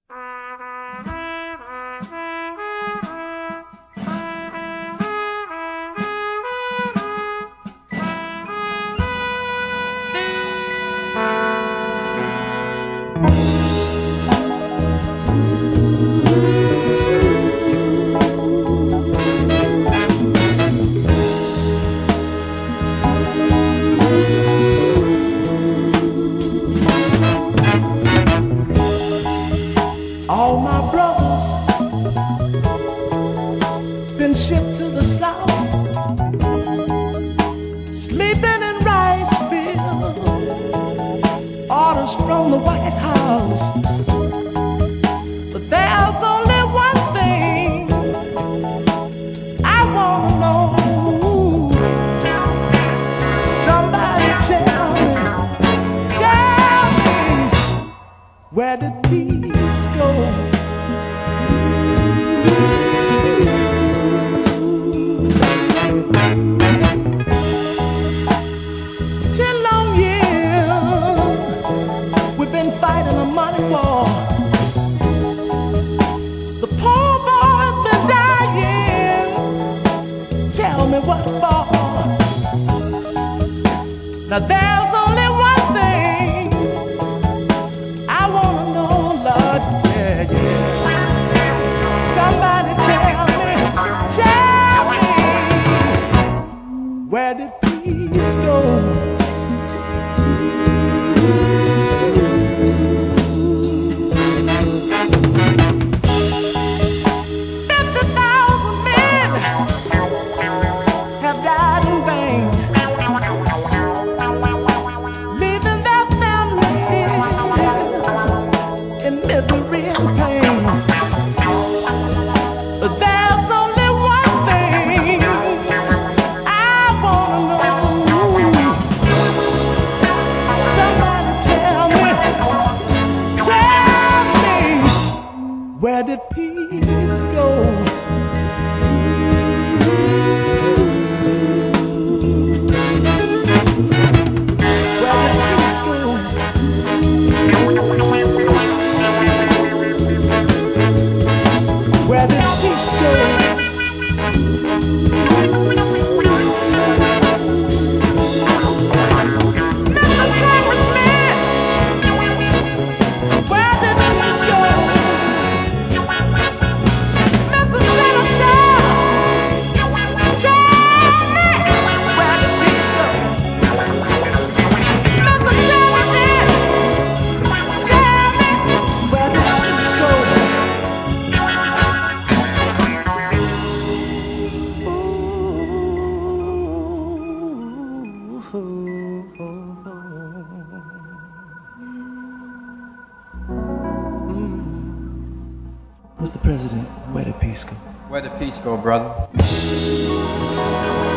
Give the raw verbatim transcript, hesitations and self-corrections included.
All my brothers been shipped to the south, sleeping in rice fields, orders from the White House. But there's only one thing I wanna know. Somebody tell me, tell me, where did peace go? Ten long years we've been fighting a money war. The poor boy's been dying. Tell me what for? Now there's only one thing I wanna know, Lord, yeah, yeah. Somebody tell me, tell me, where did peace go? Fifty thousand men have died in vain, leaving their families in misery and pain. But there's only one thing I wanna know. Somebody tell me, tell me, where did peace go? Where did peace go? Where did peace go? Mister Congressman, where did peace go? Mister Senator, tell me, where did peace go? Mister President, tell me, where did peace go? Mister President, where did peace go? Where did peace go, brother?